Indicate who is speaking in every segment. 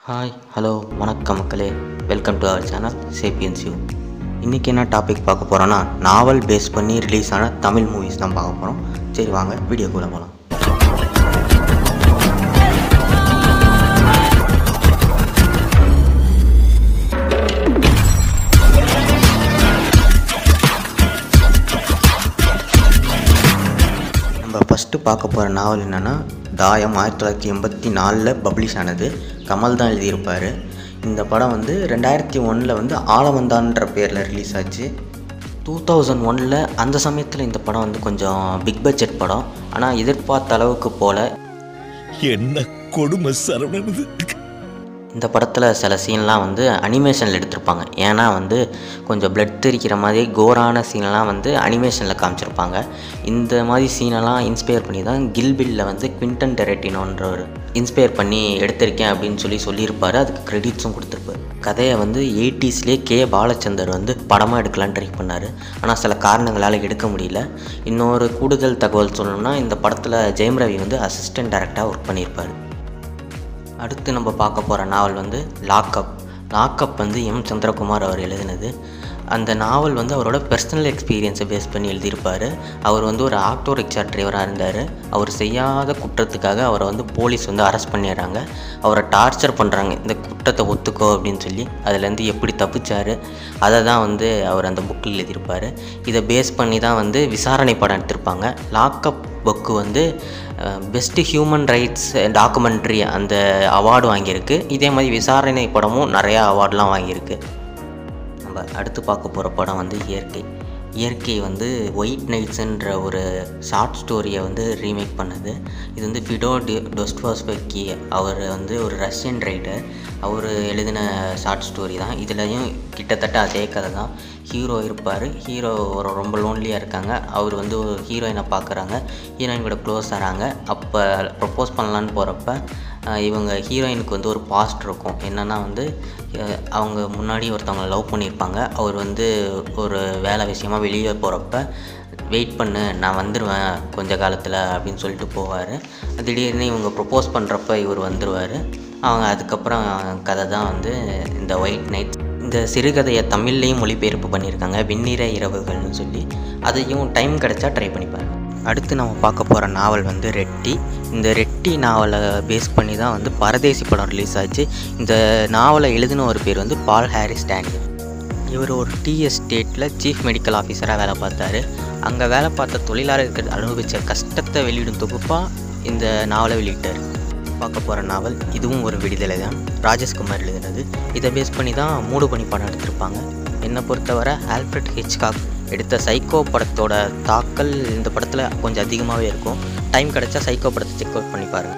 Speaker 1: Hi hello வணக்கம் மக்களே, welcome to our channel Sapiens U. இன்றைக்கி என்ன டாபிக் பார்க்க போகிறோன்னா, நாவல் பேஸ் பண்ணி ரிலீஸ் ஆன தமிழ் மூவிஸ் தான் பார்க்க போகிறோம். சரி வாங்க வீடியோக்குள்ளே போகலாம். நம்ம ஃபஸ்ட்டு பார்க்க போகிற நாவல் என்னென்னா தாயம். 1984 பப்ளிஷ் ஆனது. கமல் தான் எழுதியிருப்பார். இந்த படம் 2001 ஆலவந்தான்ற பேரில் ரிலீஸ் ஆச்சு. 2001 அந்த சமயத்தில் இந்த படம் கொஞ்சம் பிக் பட்ஜெட் படம். ஆனால் எதிர்பார்த்த அளவுக்கு போல்.
Speaker 2: என்ன கொடுமை சரவணது.
Speaker 1: இந்த படத்தில் சில சீன்லாம் அனிமேஷனில் எடுத்திருப்பாங்க. ஏன்னா கொஞ்சம் பிளட் தெரிக்கிற மாதிரி கோரான சீனெல்லாம் அனிமேஷனில் காமிச்சிருப்பாங்க. இந்த மாதிரி சீனெல்லாம் இன்ஸ்பயர் பண்ணி தான் கில்பில்லில் குவிண்டன் டெரண்டினோன்றவர் இன்ஸ்பயர் பண்ணி எடுத்திருக்கேன் அப்படின்னு சொல்லியிருப்பார். அதுக்கு கிரெடிட்ஸும் கொடுத்துருப்பார். கதையை 80ஸ்லேயே கே பாலச்சந்தர் படமாக எடுக்கலான்னு ட்ரை பண்ணார். ஆனால் சில காரணங்களால் எடுக்க முடியல. இன்னொரு கூடுதல் தகவல் சொல்லணும்னா, இந்த படத்தில் ஜெயம் ரவி அசிஸ்டன்ட் டைரக்டராக ஒர்க் பண்ணியிருப்பார். அடுத்து நம்ம பார்க்க போகிற நாவல் லாக்அப். லாக்அப் எம் சந்திரகுமார் அவர் எழுதினது. அந்த நாவல் அவரோட பர்சனல் எக்ஸ்பீரியன்ஸை பேஸ் பண்ணி எழுதியிருப்பார். அவர் ஒரு ஆட்டோ ரிக்ஷா டிரைவராக இருந்தார். அவர் செய்யாத குற்றத்துக்காக அவரை போலீஸ் அரெஸ்ட் பண்ணிடுறாங்க. அவரை டார்ச்சர் பண்ணுறாங்க, இந்த குற்றத்தை ஒத்துக்கோ அப்படின்னு சொல்லி. அதுலேருந்து எப்படி தப்பிச்சார் அதை தான் அவர் அந்த புக்கில் எழுதியிருப்பார். இதை பேஸ் பண்ணி தான் விசாரணை படம் எடுத்திருப்பாங்க. Lockup book best human rights documentary அந்த அவார்டு வாங்கியிருக்கு. இதே மாதிரி விசாரணை படமும் நிறையா அவார்டெலாம் வாங்கியிருக்கு. நம்ம அடுத்து பார்க்க போகிற படம் இயற்கை. இயற்கை ஒயிட் நைட்ஸுன்ற ஒரு ஷார்ட் ஸ்டோரியை ரீமேக் பண்ணது. இது ஃபிடோ டொஸ்டாயெவ்ஸ்கி அவர் ஒரு ரஷ்யன் ரைட்டர். அவர் எழுதின ஷார்ட் ஸ்டோரி தான். இதுலேயும் கிட்டத்தட்ட அதே கதை தான். ஹீரோ இருப்பார். ஹீரோ ரொம்ப லோன்லியாக இருக்காங்க. அவர் ஒரு ஹீரோயினை பார்க்குறாங்க. ஹீரோயின் கூட க்ளோஸ் ஆகிறாங்க. அப்போ ப்ரப்போஸ் பண்ணலான்னு போகிறப்ப இவங்க ஹீரோயினுக்கு ஒரு பாஸ்ட் இருக்கும். என்னென்னா அவங்க முன்னாடி ஒருத்தவங்க லவ் பண்ணியிருப்பாங்க. அவர் ஒரு வேலை விஷயமாக வெளியே போகிறப்ப வெயிட் பண்ணு, நான் வந்துடுவேன் கொஞ்ச காலத்தில் அப்படின்னு சொல்லிட்டு போவார். திடீர்னு இவங்க ப்ரப்போஸ் பண்ணுறப்ப இவர் வந்துடுவார். அவங்க அதுக்கப்புறம் கதை தான் இந்த ஒயிட் நைட். இந்த சிறுகதையை தமிழ்லேயும் மொழிபெயர்ப்பு பண்ணியிருக்காங்க, வெண்ணிற இரவுகள்னு சொல்லி. அதையும் டைம் கிடச்சா ட்ரை பண்ணிப்பாங்க. அடுத்து நம்ம பார்க்க போகிற நாவல் ரெட்டி. இந்த ரெட்டி நாவலை பேஸ் பண்ணி தான் பரதேசி படம் ரிலீஸ் ஆச்சு. இந்த நாவலை எழுதின ஒரு பேர் பால் ஹாரிஸ் டேனியல். இவர் ஒரு டீ எஸ்டேட்டில் சீஃப் மெடிக்கல் ஆஃபீஸராக வேலை பார்த்தாரு. அங்கே வேலை பார்த்த தொழிலாளர்கள் அனுபவித்த கஷ்டத்தை வெளியிடும் தொகுப்பாக இந்த நாவலை வெளியிட்டார். பார்க்க போகிற நாவல் இதுவும் ஒரு விடுதலை தான். ராஜேஷ்குமார் எழுதினது. இதை பேஸ் பண்ணி தான் மூடுபனி படம் எடுத்திருப்பாங்க. என்னை பொறுத்தவரை ஆல்ஃப்ரெட் ஹிட்ச்காக் எடுத்த சைக்கோ படத்தோட தாக்கல் இந்த படத்தில் கொஞ்சம் அதிகமாகவே இருக்கும். டைம் கிடச்சா சைக்கோ படத்தை செக் அவுட் பண்ணி பாருங்கள்.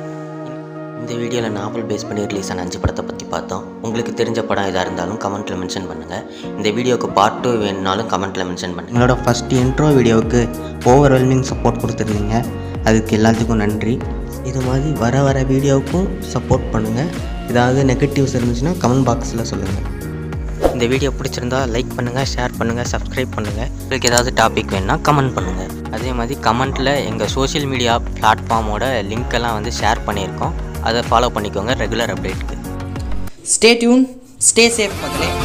Speaker 1: இந்த வீடியோவில் நாவல் பேஸ் பண்ணி ரிலீஸ் ஆன 5 படத்தை பற்றி பார்த்தோம். உங்களுக்கு தெரிஞ்ச படம் எதாக இருந்தாலும் கமெண்ட்டில் மென்ஷன் பண்ணுங்கள். இந்த வீடியோவுக்கு பார்ட் 2 வேணுனாலும் கமெண்ட்டில் மென்ஷன் பண்ணுங்கள். எங்களோட ஃபஸ்ட் இன்ட்ரோ வீடியோவுக்கு ஓவர்வெல்மிங் சப்போர்ட் கொடுத்துருந்தீங்க. அதுக்கு எல்லாத்துக்கும் நன்றி. இது மாதிரி வர வீடியோவுக்கும் சப்போர்ட் பண்ணுங்கள். ஏதாவது நெகட்டிவ்ஸ் இருந்துச்சுன்னா கமெண்ட் பாக்ஸில் சொல்லுங்கள். இந்த வீடியோ பிடிச்சிருந்தா லைக் பண்ணுங்கள், ஷேர் பண்ணுங்கள், சப்ஸ்கிரைப் பண்ணுங்கள். உங்களுக்கு ஏதாவது டாபிக் வேணுன்னா கமெண்ட் பண்ணுங்கள். அதே மாதிரி கமெண்ட்டில் எங்கள் சோஷியல் மீடியா பிளாட்ஃபார்மோட லிங்க்கெல்லாம் ஷேர் பண்ணியிருக்கோம். அதை ஃபாலோ பண்ணிக்கோங்க ரெகுலர் அப்டேட்டுக்கு.
Speaker 3: ஸ்டே டியூன், ஸ்டே சேஃப் மக்களே.